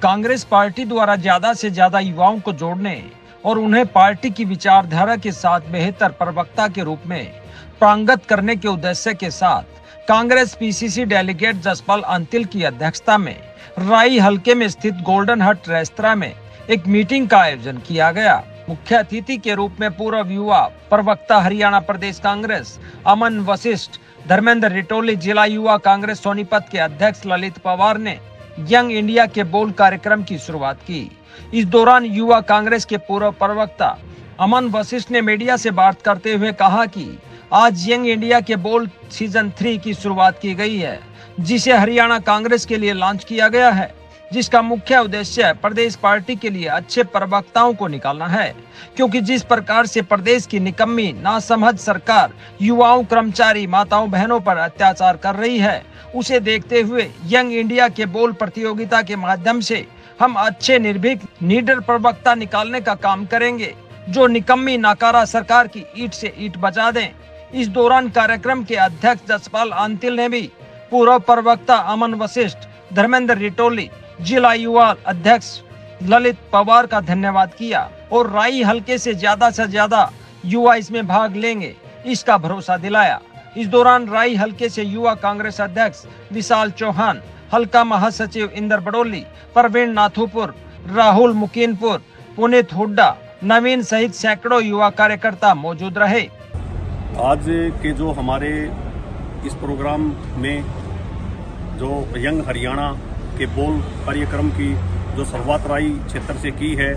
Congress party द्वारा ज्यादा से ज्यादा युवाओं को जोड़ने और उन्हें पार्टी की विचारधारा के साथ बेहतर प्रवक्ता के रूप में पारंगत करने के उद्देश्य के साथ कांग्रेस पीसीसी डेलीगेट जसपाल अंतिल की अध्यक्षता में राई हलके में स्थित गोल्डन हट रेस्तरां में एक मीटिंग का आयोजन किया गया। मुख्य अतिथि के रूप में पूर्व युवा प्रवक्ता हरियाणा प्रदेश कांग्रेस अमन वशिष्ठ, धर्मेंद्र रिटोली, जिला युवा कांग्रेस सोनीपत के अध्यक्ष ललित पवार ने यंग इंडिया के बोल कार्यक्रम की शुरुआत की। इस दौरान युवा कांग्रेस के पूर्व प्रवक्ता अमन वशिष्ठ ने मीडिया से बात करते हुए कहा कि आज यंग इंडिया के बोल सीजन 3 की शुरुआत की गई है, जिसे हरियाणा कांग्रेस के लिए लॉन्च किया गया है, जिसका मुख्य उद्देश्य प्रदेश पार्टी के लिए अच्छे प्रवक्ताओं को निकालना है, क्योंकि जिस प्रकार से प्रदेश की निकम्मी नासमझ सरकार युवाओं, कर्मचारी, माताओं, बहनों पर अत्याचार कर रही है, उसे देखते हुए यंग इंडिया के बोल प्रतियोगिता के माध्यम से हम अच्छे, निर्भीक, निडर प्रवक्ता निकालने का काम करेंगे, जो निकम्मी नाकारा सरकार की ईंट से ईंट बजा दें। इस दौरान कार्यक्रम के अध्यक्ष जसपाल अंतिल ने भी पूर्व प्रवक्ता अमन वशिष्ठ, धर्मेंद्र रिटोली, जिला युवा अध्यक्ष ललित पवार का धन्यवाद किया और राई हलके से ज्यादा युवा इसमें भाग लेंगे, इसका भरोसा दिलाया। इस दौरान राई हलके से युवा कांग्रेस अध्यक्ष विशाल चौहान, हल्का महासचिव इंदर बडोली, प्रवीण नाथुपुर, राहुल मुकीनपुर, पुनीत हुड्डा, नवीन सहित सैकड़ों युवा कार्यकर्ता मौजूद रहे। आज के जो हमारे इस प्रोग्राम में जो यंग हरियाणा के बोल कार्यक्रम की जो शुरुआत राई क्षेत्र से की है,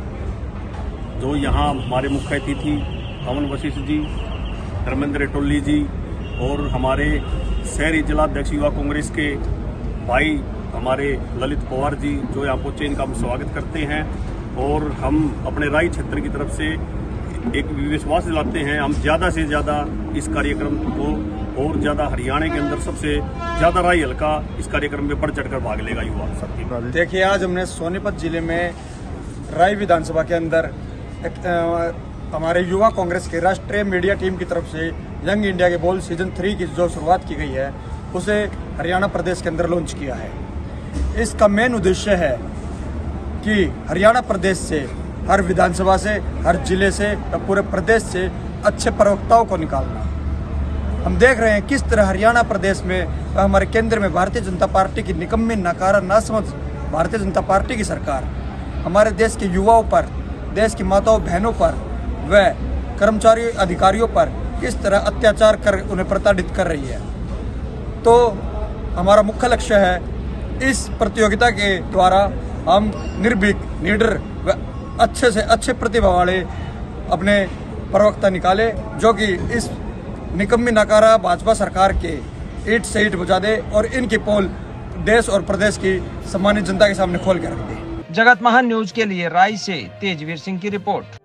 जो यहाँ हमारे मुख्य अतिथि अमन वशिष्ठ जी, धर्मेंद्र रिटोली जी और हमारे शहरी जिलाध्यक्ष युवा कांग्रेस के भाई हमारे ललित पवार जी जो यहाँ पहुंचे, इनका हम स्वागत करते हैं। और हम अपने राई क्षेत्र की तरफ से एक विश्वास दिलाते हैं, हम ज़्यादा से ज़्यादा इस कार्यक्रम को और ज़्यादा हरियाणा के अंदर सबसे ज़्यादा राई हल्का इस कार्यक्रम में बढ़ चढ़कर भाग लेगा युवा साथी। देखिए, आज हमने सोनीपत जिले में राई विधानसभा के अंदर हमारे युवा कांग्रेस के राष्ट्रीय मीडिया टीम की तरफ से यंग इंडिया के बोल सीजन 3 की जो शुरुआत की गई है, उसे हरियाणा प्रदेश के अंदर लॉन्च किया है। इसका मेन उद्देश्य है कि हरियाणा प्रदेश से, हर विधानसभा से, हर जिले से, पूरे प्रदेश से अच्छे प्रवक्ताओं को निकालना। हम देख रहे हैं किस तरह हरियाणा प्रदेश में हमारे केंद्र में भारतीय जनता पार्टी की निकम्मी, नाकारा, नासमझ भारतीय जनता पार्टी की सरकार हमारे देश के युवाओं पर, देश की माताओं, बहनों पर व कर्मचारी अधिकारियों पर किस तरह अत्याचार कर उन्हें प्रताड़ित कर रही है। तो हमारा मुख्य लक्ष्य है, इस प्रतियोगिता के द्वारा हम निर्भीक, निडर व अच्छे से अच्छे प्रतिभा वाले अपने प्रवक्ता निकाले, जो कि इस निकम्मी नाकारा भाजपा सरकार के ईंट से ईंट बुझा दे और इनकी पोल देश और प्रदेश की सम्मानित जनता के सामने खोल कर रख दे। जगत महान न्यूज के लिए राई से तेजवीर सिंह की रिपोर्ट।